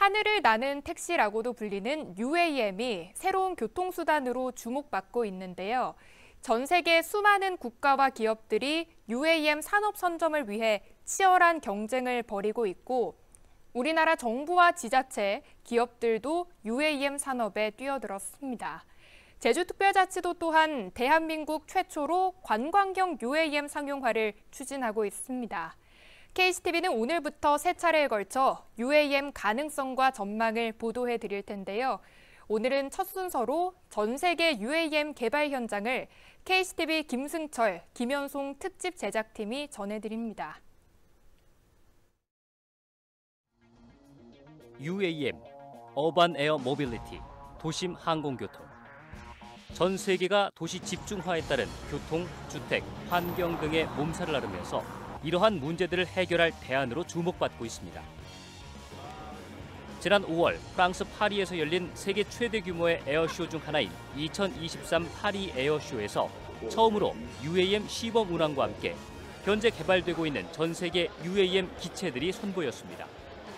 하늘을 나는 택시라고도 불리는 UAM이 새로운 교통수단으로 주목받고 있는데요. 전 세계 수많은 국가와 기업들이 UAM 산업 선점을 위해 치열한 경쟁을 벌이고 있고, 우리나라 정부와 지자체, 기업들도 UAM 산업에 뛰어들었습니다. 제주특별자치도 또한 대한민국 최초로 관광형 UAM 상용화를 추진하고 있습니다. KCTV는 오늘부터 세 차례에 걸쳐 UAM 가능성과 전망을 보도해 드릴 텐데요. 오늘은 첫 순서로 전 세계 UAM 개발 현장을 KCTV 김승철, 김현송 특집 제작팀이 전해드립니다. UAM, 어반 에어 모빌리티, 도심 항공교통. 전 세계가 도시 집중화에 따른 교통, 주택, 환경 등의 몸살을 앓으면서 이러한 문제들을 해결할 대안으로 주목받고 있습니다. 지난 5월 프랑스 파리에서 열린 세계 최대 규모의 에어쇼 중 하나인 2023 파리 에어쇼에서 처음으로 UAM 시범 운항과 함께 현재 개발되고 있는 전 세계 UAM 기체들이 선보였습니다.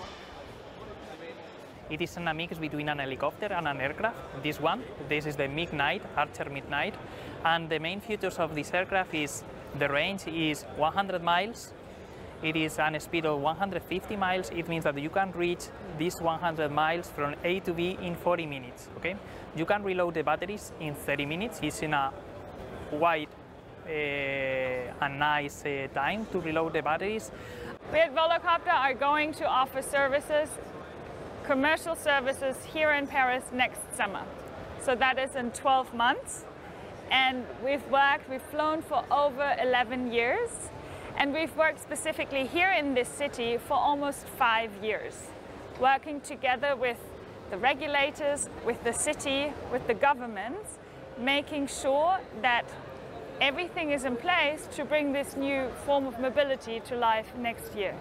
It is a mix between an helicopter and an aircraft. This is the Midnight, Archer Midnight. And the main features of this aircraft is the range is 100 miles. It is a speed of 150 miles. It means that you can reach these 100 miles from A to B in 40 minutes. Okay? You can reload the batteries in 30 minutes. It's in a wide and nice time to reload the batteries. We at Volocopter are going to offer commercial services here in Paris next summer. So that is in 12 months. And we've flown for over 11 years. And we've worked specifically here in this city for almost 5 years, working together with the regulators, with the city, with the government, making sure that everything is in place to bring this new form of mobility to life next year.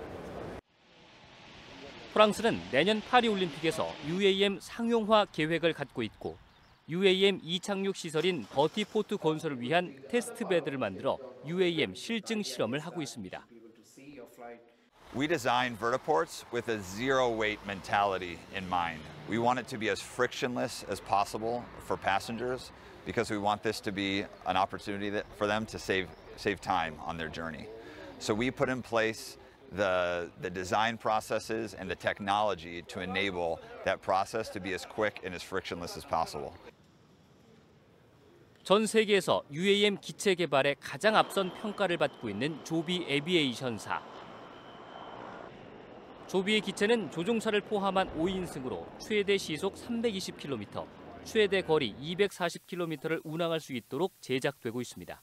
프랑스는 내년 파리올림픽에서 UAM 상용화 계획을 갖고 있고 UAM 이착륙 시설인 버티포트 건설을 위한 테스트베드를 만들어 UAM 실증 실험을 하고 있습니다. We designed vertiports with a zero-weight mentality in mind. We want it to be as frictionless as possible for passengers because we want this to be an opportunity for them to save time on their journey. So we put in place the design processes and the technology to enable that process to be as quick and as frictionless as possible. 전 세계에서 UAM 기체 개발에 가장 앞선 평가를 받고 있는 조비 에비에이션사. 조비의 기체는 조종사를 포함한 5인승으로 최대 시속 320km, 최대 거리 240km를 운항할 수 있도록 제작되고 있습니다.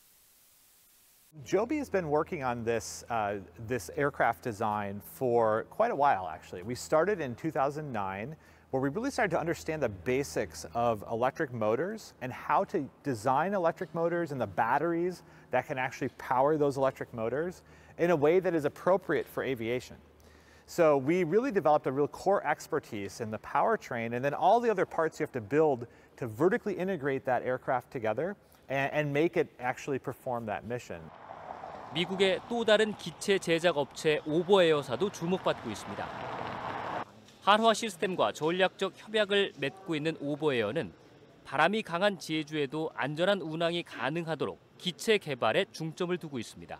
Joby has been working on this aircraft design for quite a while, actually. We started in 2009, where we really started to understand the basics of electric motors and how to design electric motors and the batteries that can actually power those electric motors in a way that is appropriate for aviation. So we really developed a real core expertise in the powertrain, and then all the other parts you have to build to vertically integrate that aircraft together and make it actually perform that mission. 미국의 또 다른 기체 제작 업체 오버에어사도 주목받고 있습니다. 한화 시스템과 전략적 협약을 맺고 있는 오버에어는 바람이 강한 제주에도 안전한 운항이 가능하도록 기체 개발에 중점을 두고 있습니다.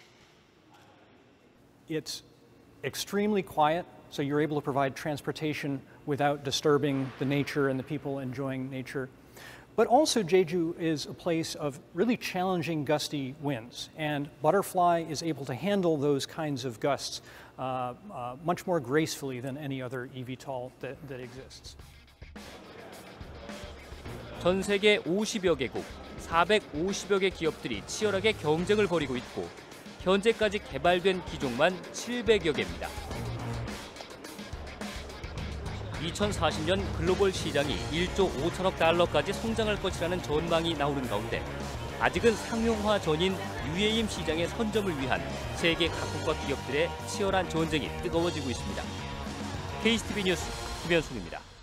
It's extremely quiet, so you're able to provide transportation without disturbing the nature and the people enjoying nature. But also Jeju is a place of really challenging gusty winds, and Butterfly is able to handle those kinds of gusts much more gracefully than any other eVTOL that exists. 전 세계 50여 개국, 450여 개 기업들이 치열하게 경쟁을 벌이고 있고 현재까지 개발된 기종만 700여 개입니다. 2040년 글로벌 시장이 1조 5천억 달러까지 성장할 것이라는 전망이 나오는 가운데 아직은 상용화 전인 UAM 시장의 선점을 위한 세계 각국과 기업들의 치열한 전쟁이 뜨거워지고 있습니다. KCTV 뉴스 김현숙입니다.